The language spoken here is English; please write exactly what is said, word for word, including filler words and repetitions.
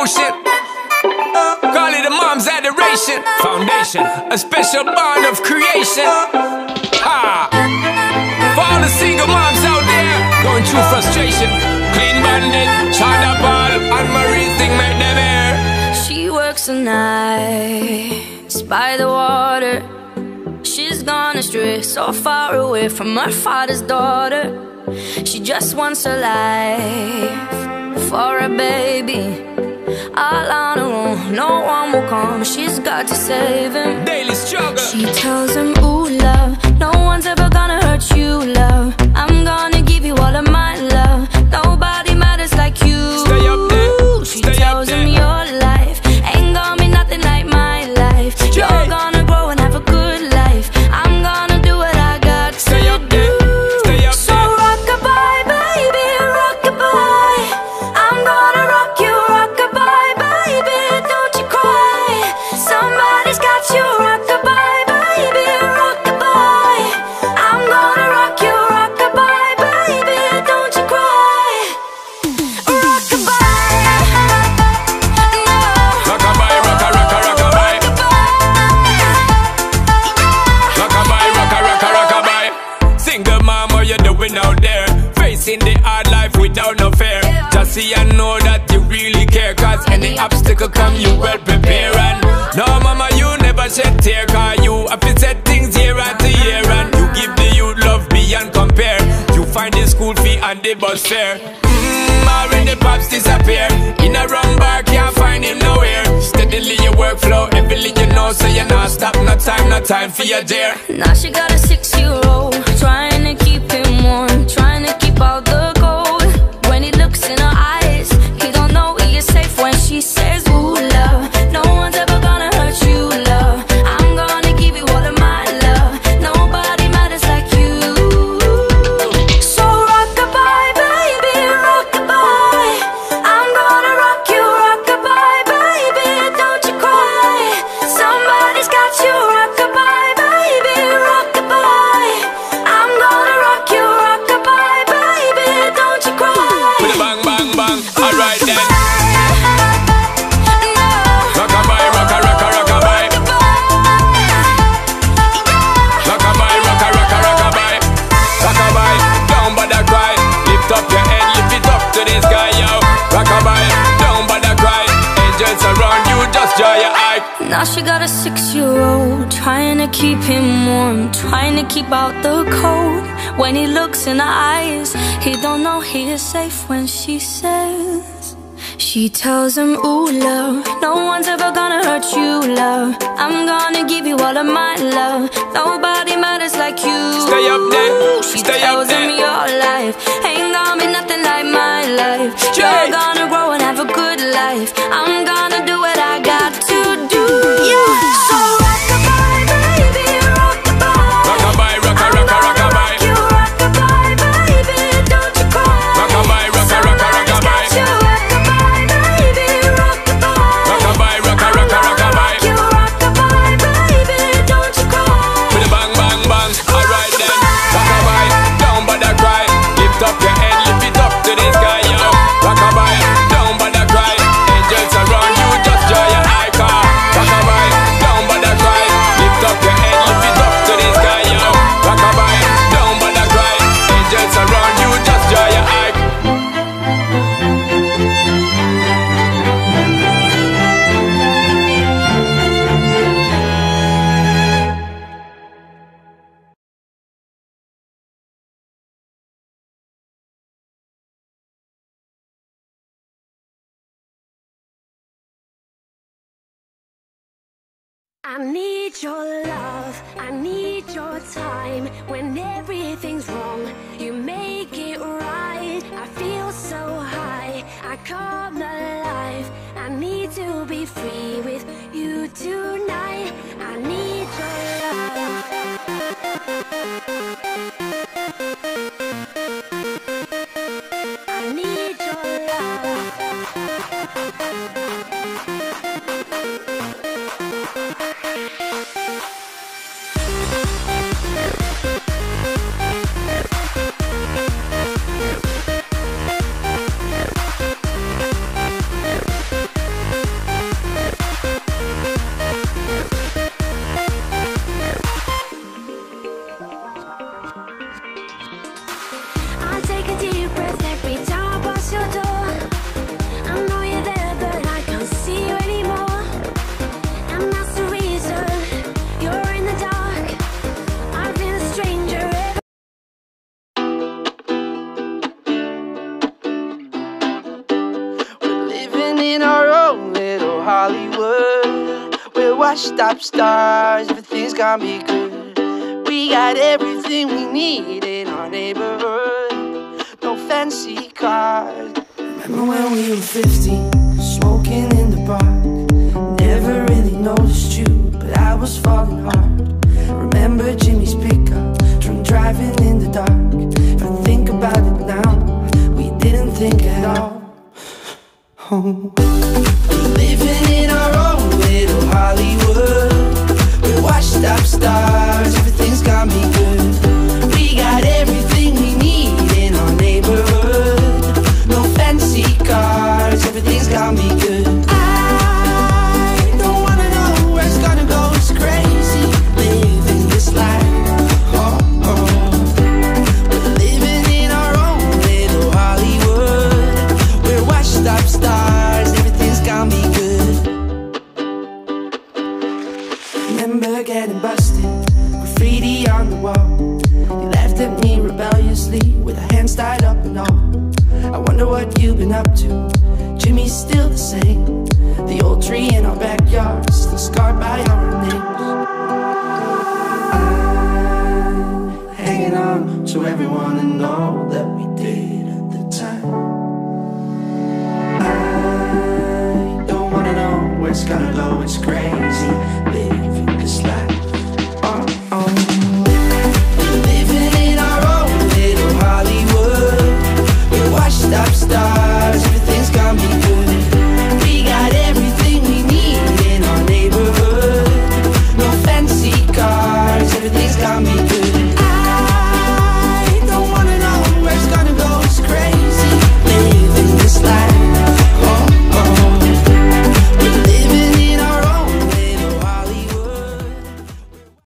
devotion. Call it a mom's adoration. Foundation, a special bond of creation. Ha! For all the single moms out there going through frustration, Clean Bandit, China Ball, and Marie thing make them air. She works the nights by the water. She's gone astray, so far away from her father's daughter. She just wants her life for a baby. All on her own, no one will come. She's got to save him. Daily struggle. She tells him, ooh, love, no one's ever gonna hurt you, love. I'm gonna give you all of my love. Nobody matters like you. Stay up there. She Stay tells up there. him your life ain't gonna be nothing like my life. Jay. You're gonna grow and have a good life. I'm gonna do what I got to Stay up do. there. Stay up So there. rock-a-bye, baby, rock-a-bye. I'm gonna rock you, rock-a-bye, baby, don't you cry. Somebody's got you, rock-a-bye, baby, rock-a-bye. I'm gonna rock you, rock-a-bye, baby, don't you cry. Rock-a-bye, no. Rock-a-bye, rocka, rocka, rock-a-bye. Rock-a-bye, rocka, rocka, rock-a-bye. Single mom, what you doing out there? Facing the hard life without no fear. Just see and know that you really care. Cause any obstacle come, you well prepare. And no mama, you never shed tear. Cause you have to set things year after year. And you give the youth love beyond compare. You find the school fee and the bus fare. Mmm, already pops disappear. In a wrong bar, can't find him nowhere. Steadily your workflow, everything you know. So you not stop, no time, no time for your dear. Now she got a six-year-old, trying to keep him warm, trying to keep out the cold. When he looks in her eyes, he don't know he is safe when she says, ooh, love, no one's ever gonna hurt you, love. I'm gonna give you all of my love. Nobody matters like you. So rock-a-bye, baby, rock-a-bye. I'm gonna rock you, rock-a-bye, baby, don't you cry. Somebody's got you, rock-a-bye, baby, rock-a-bye. I'm gonna rock you, rock-a-bye, baby, don't you cry. With a bang, bang, bang. Alright then. No. Rock-a-bye, rocka, rocka, rock-a-bye. Rock-a-bye, rocka, rocka, rock-a-bye. Rock-a-bye, don't bother cry. Lift up your head, lift it up to the sky, yo. Rock-a-bye, don't bother cry. Angels around you, just dry your eye. Now she got a six-year-old, trying to keep him warm, trying to keep out the cold. When he looks in her eyes, he don't know he is safe when she says. She tells him, ooh, love, no one's ever gonna hurt you, love. I'm gonna give you all of my love. Nobody matters like you. Stay up there, She stay tells up there. him your life ain't gonna be nothing like my life. Jay. You're gonna grow and have a good life. I'm gonna do what I got to do. Yeah. So rock-a-bye, baby, rock-a-bye. Rock-a-bye, rocka, rocka, rock-a-bye. You rock-a-bye, baby, don't you cry. Rock-a-bye, rocka, rocka, rock-a-bye. You rock-a-bye, baby, rock-a-bye. Rock-a-bye, rocka, rocka, rock-a-bye. You rock-a-bye, baby, don't you cry. With a bang, bang, bang. Alright then. Rock-a-bye, don't bother cry. Lift up your head, lift it up to the sky, yo. Rock-a-bye, don't bother cry. Angels around you, just dry your eye, car. Rock-a-bye, don't bother cry. Lift up your head, lift it up to the sky, yo. Rock-a-bye, don't bother cry. Angels around you, just dry your eye. I need your love, I need your time. When everything's wrong, you make it right. I feel so high, I come alive. I need to be free with you tonight. I need your love. I need your love. washed up stars, everything's gonna be good. We got everything we need in our neighborhood. No fancy cars. Remember when we were fifteen, smoking in the park. Never really noticed you, but I was falling hard. Remember Jimmy's pickup, drunk driving in the dark. If I think about it now, we didn't think at all. Oh. We're living in our own little Hollywood. We're washed up stars, everything's gonna be good. We got everything we need in our neighborhood. No fancy cars, everything's gonna be good. I don't wanna know where it's gonna go, it's crazy living this life. Oh, oh. We're living in our own little Hollywood. We're washed up stars, everything's gonna be good. Remember getting busted, graffiti on the wall. You laughed at me rebelliously with our hands tied up and all. I wonder what you've been up to. Jimmy's still the same. The old tree in our backyard, still scarred by our names. I'm hanging on to everyone and all that we did at the time. I don't wanna know where it's gonna go, it's crazy living this life.